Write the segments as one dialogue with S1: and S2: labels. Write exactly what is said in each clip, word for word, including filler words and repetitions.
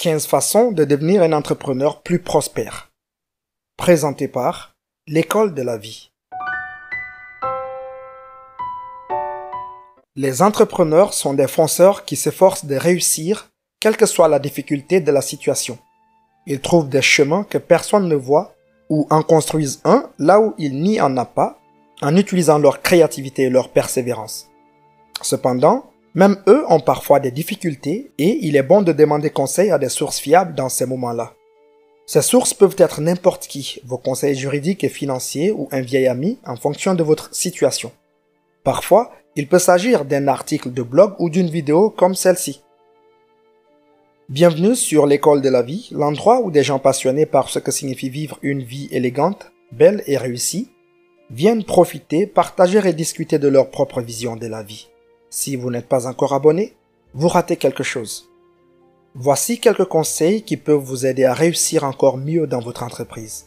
S1: quinze façons de devenir un entrepreneur plus prospère. Présenté par l'École de la vie. Les entrepreneurs sont des fonceurs qui s'efforcent de réussir, quelle que soit la difficulté de la situation. Ils trouvent des chemins que personne ne voit ou en construisent un là où il n'y en a pas, en utilisant leur créativité et leur persévérance. Cependant, même eux ont parfois des difficultés et il est bon de demander conseil à des sources fiables dans ces moments-là. Ces sources peuvent être n'importe qui, vos conseils juridiques et financiers ou un vieil ami en fonction de votre situation. Parfois, il peut s'agir d'un article de blog ou d'une vidéo comme celle-ci. Bienvenue sur l'École de la vie, l'endroit où des gens passionnés par ce que signifie vivre une vie élégante, belle et réussie, viennent profiter, partager et discuter de leur propre vision de la vie. Si vous n'êtes pas encore abonné, vous ratez quelque chose. Voici quelques conseils qui peuvent vous aider à réussir encore mieux dans votre entreprise.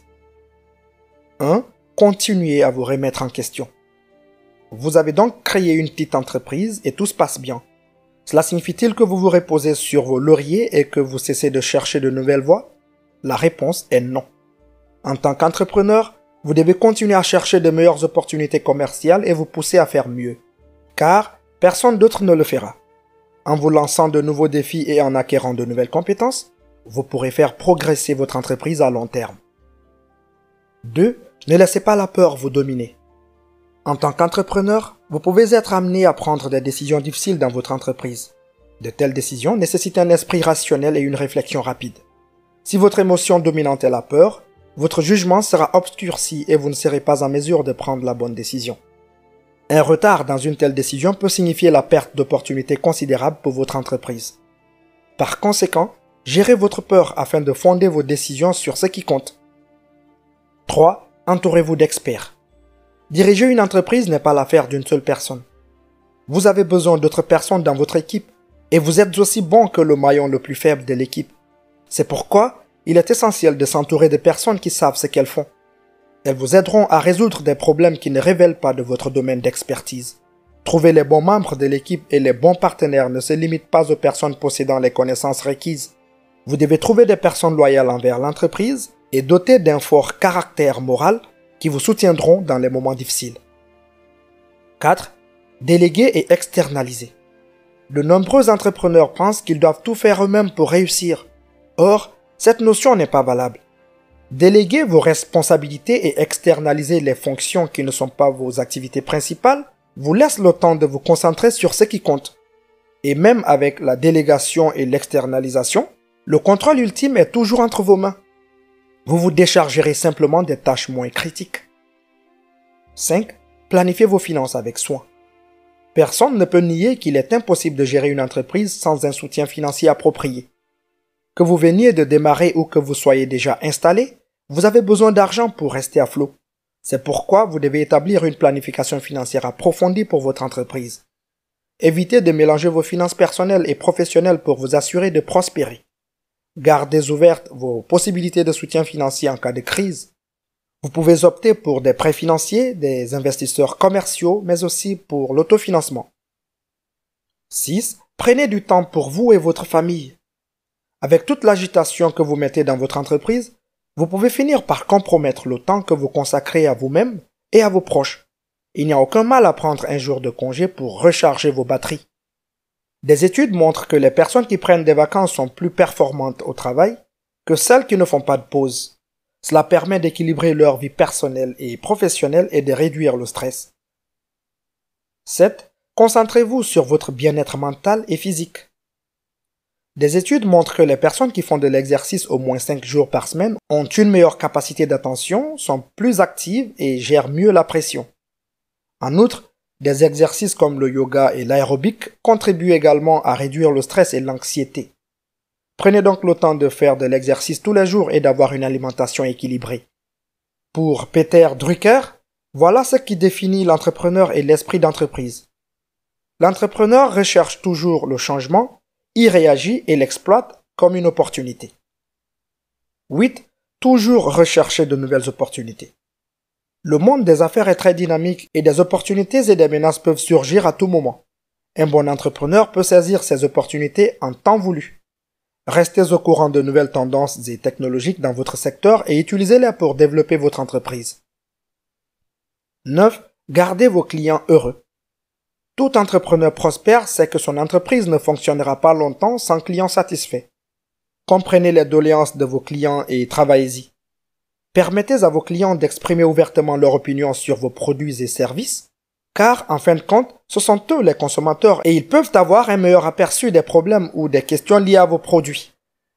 S1: un. Continuez à vous remettre en question. Vous avez donc créé une petite entreprise et tout se passe bien. Cela signifie-t-il que vous vous reposez sur vos lauriers et que vous cessez de chercher de nouvelles voies? La réponse est non. En tant qu'entrepreneur, vous devez continuer à chercher de meilleures opportunités commerciales et vous pousser à faire mieux. Car personne d'autre ne le fera. En vous lançant de nouveaux défis et en acquérant de nouvelles compétences, vous pourrez faire progresser votre entreprise à long terme. deux. Ne laissez pas la peur vous dominer. En tant qu'entrepreneur, vous pouvez être amené à prendre des décisions difficiles dans votre entreprise. De telles décisions nécessitent un esprit rationnel et une réflexion rapide. Si votre émotion dominante est la peur, votre jugement sera obscurci et vous ne serez pas en mesure de prendre la bonne décision. Un retard dans une telle décision peut signifier la perte d'opportunités considérables pour votre entreprise. Par conséquent, gérez votre peur afin de fonder vos décisions sur ce qui compte. trois. Entourez-vous d'experts. Diriger une entreprise n'est pas l'affaire d'une seule personne. Vous avez besoin d'autres personnes dans votre équipe et vous êtes aussi bon que le maillon le plus faible de l'équipe. C'est pourquoi il est essentiel de s'entourer de personnes qui savent ce qu'elles font. Elles vous aideront à résoudre des problèmes qui ne révèlent pas de votre domaine d'expertise. Trouver les bons membres de l'équipe et les bons partenaires ne se limite pas aux personnes possédant les connaissances requises. Vous devez trouver des personnes loyales envers l'entreprise et dotées d'un fort caractère moral qui vous soutiendront dans les moments difficiles. quatre. Déléguer et externaliser. De nombreux entrepreneurs pensent qu'ils doivent tout faire eux-mêmes pour réussir. Or, cette notion n'est pas valable. Déléguer vos responsabilités et externaliser les fonctions qui ne sont pas vos activités principales vous laisse le temps de vous concentrer sur ce qui compte. Et même avec la délégation et l'externalisation, le contrôle ultime est toujours entre vos mains. Vous vous déchargerez simplement des tâches moins critiques. cinq. Planifiez vos finances avec soin. Personne ne peut nier qu'il est impossible de gérer une entreprise sans un soutien financier approprié. Que vous veniez de démarrer ou que vous soyez déjà installé, vous avez besoin d'argent pour rester à flot. C'est pourquoi vous devez établir une planification financière approfondie pour votre entreprise. Évitez de mélanger vos finances personnelles et professionnelles pour vous assurer de prospérer. Gardez ouvertes vos possibilités de soutien financier en cas de crise. Vous pouvez opter pour des prêts financiers, des investisseurs commerciaux, mais aussi pour l'autofinancement. six. Prenez du temps pour vous et votre famille. Avec toute l'agitation que vous mettez dans votre entreprise, vous pouvez finir par compromettre le temps que vous consacrez à vous-même et à vos proches. Il n'y a aucun mal à prendre un jour de congé pour recharger vos batteries. Des études montrent que les personnes qui prennent des vacances sont plus performantes au travail que celles qui ne font pas de pause. Cela permet d'équilibrer leur vie personnelle et professionnelle et de réduire le stress. sept. Concentrez-vous sur votre bien-être mental et physique. Des études montrent que les personnes qui font de l'exercice au moins cinq jours par semaine ont une meilleure capacité d'attention, sont plus actives et gèrent mieux la pression. En outre, des exercices comme le yoga et l'aérobic contribuent également à réduire le stress et l'anxiété. Prenez donc le temps de faire de l'exercice tous les jours et d'avoir une alimentation équilibrée. Pour Peter Drucker, voilà ce qui définit l'entrepreneur et l'esprit d'entreprise. L'entrepreneur recherche toujours le changement, y réagit et l'exploite comme une opportunité. huit. Toujours rechercher de nouvelles opportunités. Le monde des affaires est très dynamique et des opportunités et des menaces peuvent surgir à tout moment. Un bon entrepreneur peut saisir ces opportunités en temps voulu. Restez au courant de nouvelles tendances et technologiques dans votre secteur et utilisez-les pour développer votre entreprise. neuf. Gardez vos clients heureux. Tout entrepreneur prospère sait que son entreprise ne fonctionnera pas longtemps sans clients satisfaits. Comprenez les doléances de vos clients et travaillez-y. Permettez à vos clients d'exprimer ouvertement leur opinion sur vos produits et services, car en fin de compte, ce sont eux les consommateurs et ils peuvent avoir un meilleur aperçu des problèmes ou des questions liées à vos produits.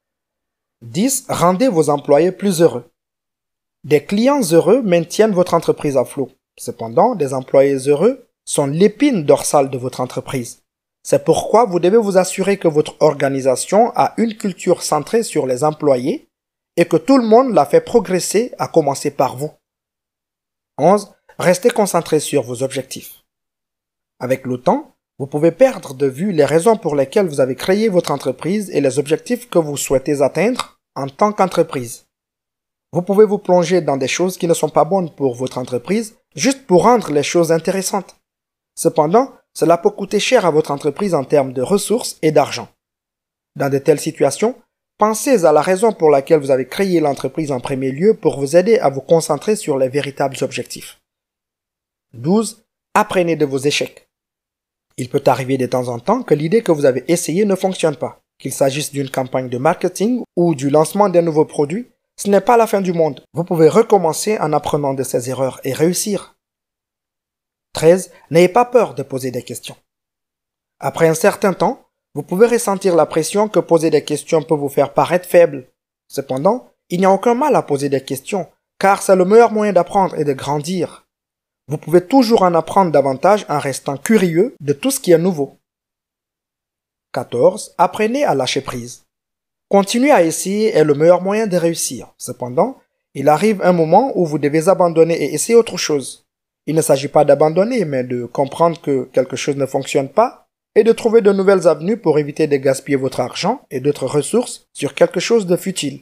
S1: dix. Rendez vos employés plus heureux. Des clients heureux maintiennent votre entreprise à flot. Cependant, des employés heureux sont l'épine dorsale de votre entreprise. C'est pourquoi vous devez vous assurer que votre organisation a une culture centrée sur les employés et que tout le monde la fait progresser, à commencer par vous. onze. Restez concentré sur vos objectifs. Avec le temps, vous pouvez perdre de vue les raisons pour lesquelles vous avez créé votre entreprise et les objectifs que vous souhaitez atteindre en tant qu'entreprise. Vous pouvez vous plonger dans des choses qui ne sont pas bonnes pour votre entreprise juste pour rendre les choses intéressantes. Cependant, cela peut coûter cher à votre entreprise en termes de ressources et d'argent. Dans de telles situations, pensez à la raison pour laquelle vous avez créé l'entreprise en premier lieu pour vous aider à vous concentrer sur les véritables objectifs. douze. Apprenez de vos échecs. Il peut arriver de temps en temps que l'idée que vous avez essayée ne fonctionne pas. Qu'il s'agisse d'une campagne de marketing ou du lancement d'un nouveau produit, ce n'est pas la fin du monde. Vous pouvez recommencer en apprenant de ces erreurs et réussir. treize. N'ayez pas peur de poser des questions. Après un certain temps, vous pouvez ressentir la pression que poser des questions peut vous faire paraître faible. Cependant, il n'y a aucun mal à poser des questions, car c'est le meilleur moyen d'apprendre et de grandir. Vous pouvez toujours en apprendre davantage en restant curieux de tout ce qui est nouveau. quatorze. Apprenez à lâcher prise. Continuer à essayer est le meilleur moyen de réussir. Cependant, il arrive un moment où vous devez abandonner et essayer autre chose. Il ne s'agit pas d'abandonner, mais de comprendre que quelque chose ne fonctionne pas et de trouver de nouvelles avenues pour éviter de gaspiller votre argent et d'autres ressources sur quelque chose de futile.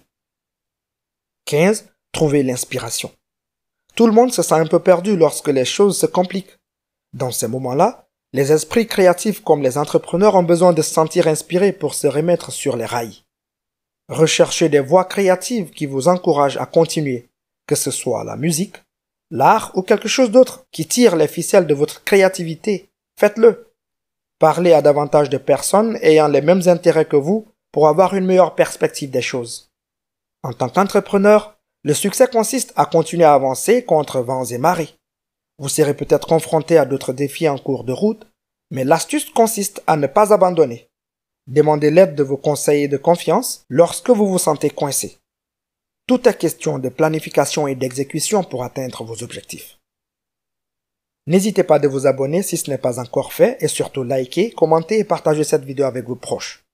S1: quinze. Trouvez l'inspiration. Tout le monde se sent un peu perdu lorsque les choses se compliquent. Dans ces moments-là, les esprits créatifs comme les entrepreneurs ont besoin de se sentir inspirés pour se remettre sur les rails. Recherchez des voies créatives qui vous encouragent à continuer, que ce soit la musique, l'art ou quelque chose d'autre qui tire les ficelles de votre créativité. Faites-le. Parlez à davantage de personnes ayant les mêmes intérêts que vous pour avoir une meilleure perspective des choses. En tant qu'entrepreneur, le succès consiste à continuer à avancer contre vents et marées. Vous serez peut-être confronté à d'autres défis en cours de route, mais l'astuce consiste à ne pas abandonner. Demandez l'aide de vos conseillers de confiance lorsque vous vous sentez coincé. Tout est question de planification et d'exécution pour atteindre vos objectifs. N'hésitez pas de vous abonner si ce n'est pas encore fait et surtout likez, commentez et partagez cette vidéo avec vos proches.